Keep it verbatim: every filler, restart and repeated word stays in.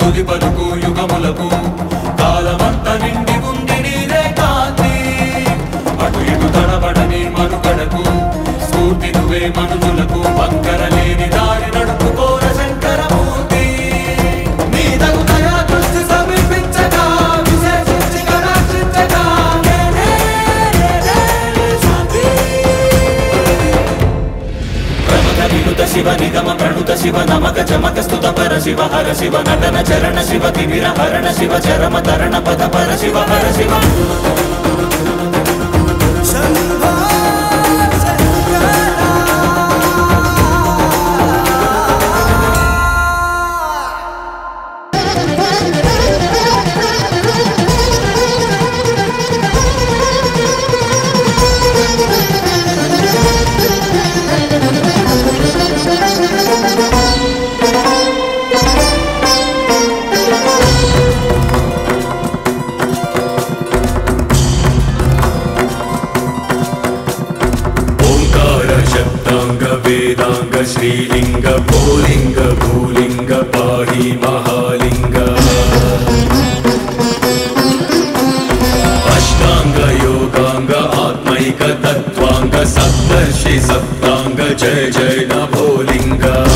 తొలి పలుకు యుగములకు కాలమంత నిండి ఉంది నీరే కాంతి అటు ఇటు తడబడని మనుగడకు స్ఫూర్తి నువ్వే మనుషులకు వంకరలేని దారి నడుపుకోర శంకరమూర్తి నీ తగు దయా దృష్టి సమీపించగా విశేషించి కటాక్షించగా ప్రమథ వినుత శివ నిగమ ప్రణుత శివ నమక చమక స్తుత పర శివ హర శివ నటన చరణ శివ తిమిర హరణ శివ చరమ తరణ పద పర శివ హర శివ वेदांग श्रीलिंग भोलिंग भूलिंग पाहि महालिंग अष्टांग योगांग आत्मैक तत्वांग सप्तर्षि सप्तांग जय जय नभोलिंग